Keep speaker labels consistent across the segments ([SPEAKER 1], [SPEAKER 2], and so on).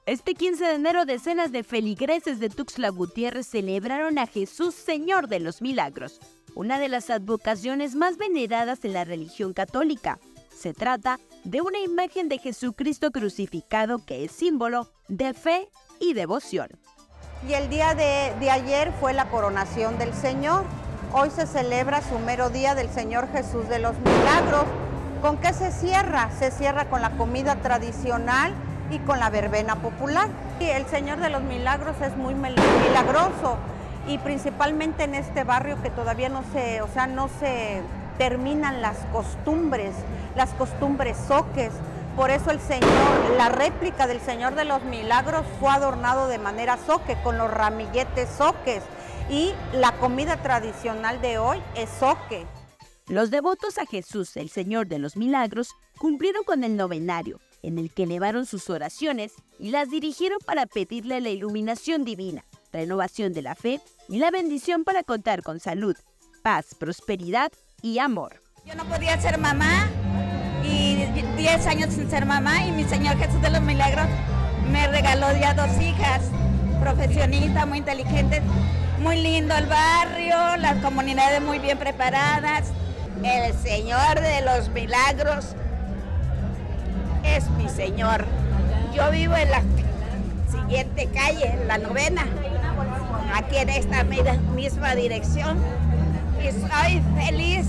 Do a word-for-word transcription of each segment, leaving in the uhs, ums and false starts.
[SPEAKER 1] Este quince de enero, decenas de feligreses de Tuxtla Gutiérrez celebraron a Jesús, Señor de los Milagros, una de las advocaciones más veneradas en la religión católica. Se trata de una imagen de Jesucristo crucificado que es símbolo de fe y devoción.
[SPEAKER 2] Y el día de, de ayer fue la coronación del Señor. Hoy se celebra su mero día del Señor Jesús de los Milagros. ¿Con qué se cierra? Se cierra con la comida tradicional y con la verbena popular. Y el Señor de los Milagros es muy milagroso, y principalmente en este barrio que todavía no se, o sea, no se terminan las costumbres, las costumbres zoques. Por eso el Señor, la réplica del Señor de los Milagros fue adornado de manera zoque, con los ramilletes zoques, y la comida tradicional de hoy es zoque.
[SPEAKER 1] Los devotos a Jesús, el Señor de los Milagros, cumplieron con el novenario, en el que elevaron sus oraciones y las dirigieron para pedirle la iluminación divina, renovación de la fe y la bendición para contar con salud, paz, prosperidad y amor.
[SPEAKER 3] Yo no podía ser mamá, y diez años sin ser mamá, y mi Señor Jesús de los Milagros me regaló ya dos hijas, profesionistas, muy inteligentes, muy lindo el barrio, las comunidades muy bien preparadas.
[SPEAKER 4] El Señor de los Milagros es mi Señor. Yo vivo en la siguiente calle, en la novena, aquí en esta misma dirección, y soy feliz,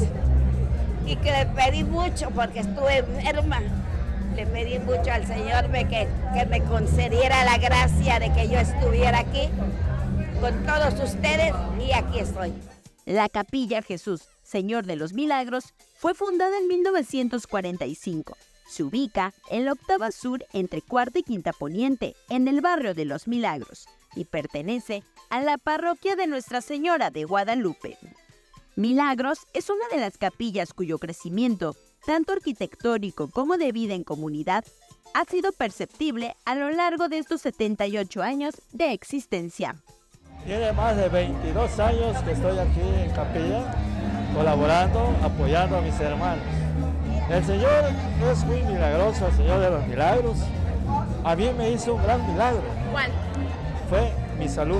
[SPEAKER 4] y que le pedí mucho porque estuve enferma. Le pedí mucho al Señor que, que me concediera la gracia de que yo estuviera aquí con todos ustedes, y aquí estoy.
[SPEAKER 1] La Capilla Jesús, Señor de los Milagros, fue fundada en mil novecientos cuarenta y cinco. Se ubica en la octava sur entre cuarta y quinta poniente, en el barrio de Los Milagros, y pertenece a la parroquia de Nuestra Señora de Guadalupe. Milagros es una de las capillas cuyo crecimiento, tanto arquitectónico como de vida en comunidad, ha sido perceptible a lo largo de estos setenta y ocho años de existencia.
[SPEAKER 5] Tiene más de veintidós años que estoy aquí en capilla, colaborando, apoyando a mis hermanos. El Señor es muy milagroso, el Señor de los Milagros. A mí me hizo un gran milagro.
[SPEAKER 4] ¿Cuál?
[SPEAKER 5] Fue mi salud.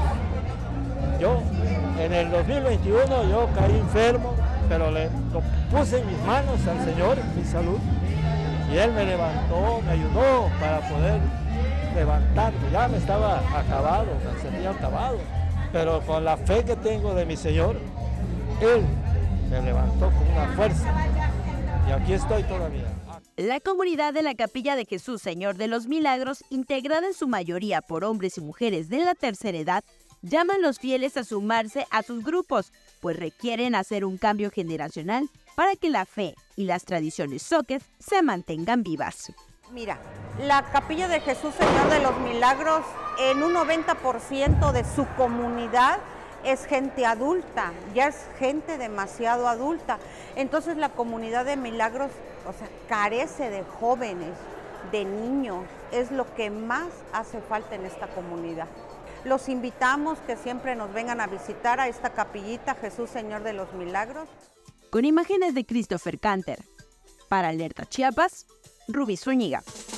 [SPEAKER 5] Yo, en el dos mil veintiuno, yo caí enfermo, pero le lo puse en mis manos al Señor, mi salud, y Él me levantó, me ayudó para poder levantarme. Ya me estaba acabado, me sentía acabado, pero con la fe que tengo de mi Señor, Él me levantó con una fuerza, y aquí estoy todavía.
[SPEAKER 1] La comunidad de la Capilla de Jesús, Señor de los Milagros, integrada en su mayoría por hombres y mujeres de la tercera edad, llaman a los fieles a sumarse a sus grupos, pues requieren hacer un cambio generacional para que la fe y las tradiciones zoques se mantengan vivas.
[SPEAKER 2] Mira, la Capilla de Jesús, Señor de los Milagros, en un noventa por ciento de su comunidad es gente adulta, ya es gente demasiado adulta. Entonces la comunidad de Milagros, o sea, carece de jóvenes, de niños, es lo que más hace falta en esta comunidad. Los invitamos que siempre nos vengan a visitar a esta capillita Jesús, Señor de los Milagros.
[SPEAKER 1] Con imágenes de Christopher Canter. Para Alerta Chiapas, Rubí Zúñiga.